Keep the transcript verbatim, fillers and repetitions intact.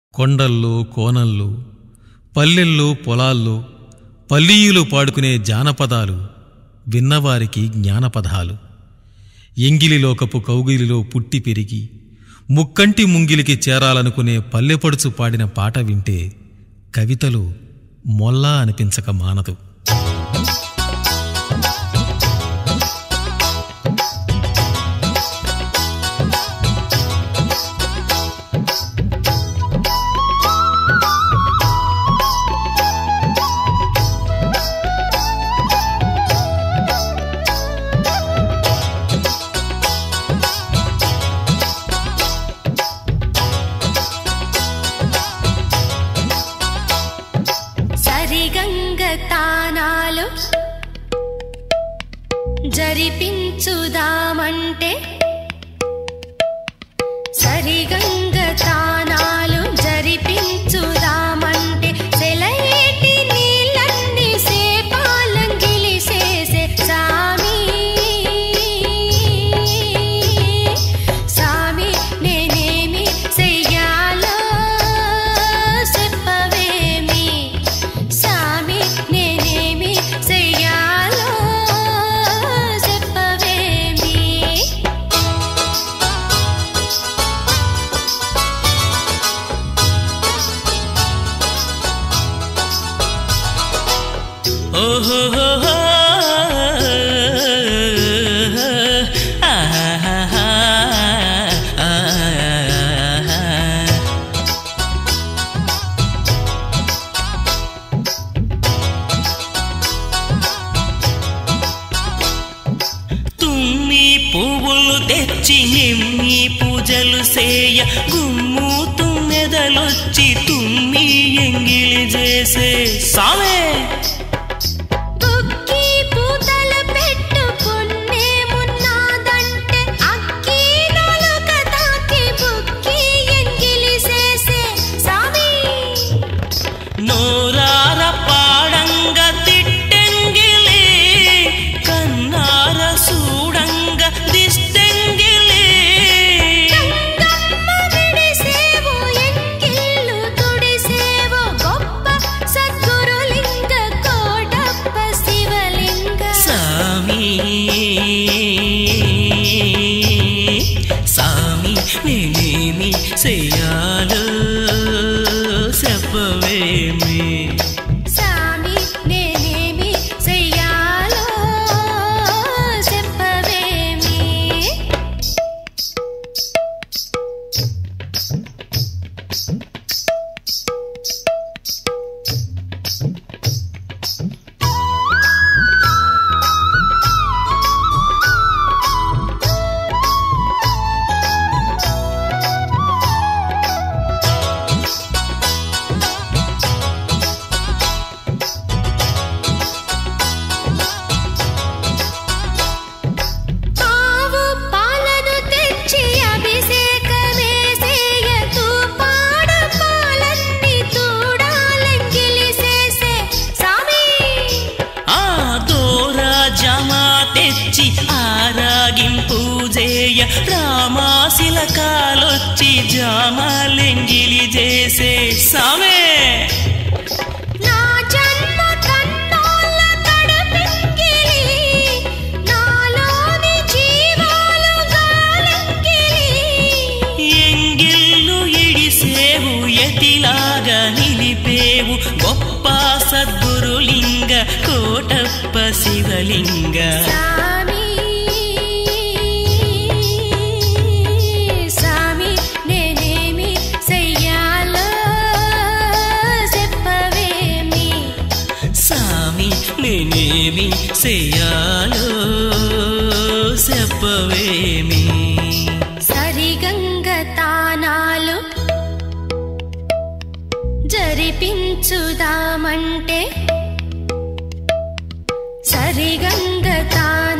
కొండల్లో కోనల్లో పల్లెల్లో పొలాల్లో పల్లీయులు పాడుకునే జానపదాలు విన్నవారికి జ్ఞానపదాలు. ఎంగిలిలోకపు కౌగిలిలో పుట్టి పెరిగి ముక్కంటి ముంగిలికి చేరాలనుకునే పల్లెపడుచు పాడిన పాట వింటే కవితలు మొల్లా అనిపించక మానదు. తానాలు జరిపించుదామంటే సరిగంగ తానాలు జరిపించుదామంటే సెలయేటి నీళ్ళన్ని సేపాలంగిలి చేసే సామి సామి నేనేమి చెయ్యాలో చెప్పవేమి సామి నేనేమి చెయ్యాలో చెప్పవేమి. ఓహో తుమ్మి పువ్వులు తెచ్చి నిమ్మి పూజలు సేయ గుమ్ము తుమ్మెదలొచ్చి తుమ్మి ఎంగిలి చేసే సామే నోరార పాడంగ తిట్టెంగిలి కన్నార సూడంగ దిష్టెంగిలి సామి సామి నేనేమి చెయ్యాలో చెప్పవేమి సామి నేనేమి చెయ్యాలో చెప్పవేమి. తెచ్చి ఆరాగింపు చేయ రామాశిలకాలొచ్చి జామాలెంగిలి చేసే సామే ఎంగిల్లు ఇడిసేవు ఎతిలాగా నిలిపేవు గొప్ప సద్గురులింగ కోటప్ప శివలింగ. సామి సామి నేనేమి చెయ్యాలో చెప్పవేమి సామి నేనేమి చెయ్యాలో చెప్పవేమి. సరిగంగ తానాలు జరిపించుదామంటే సరిగంగ తానాలు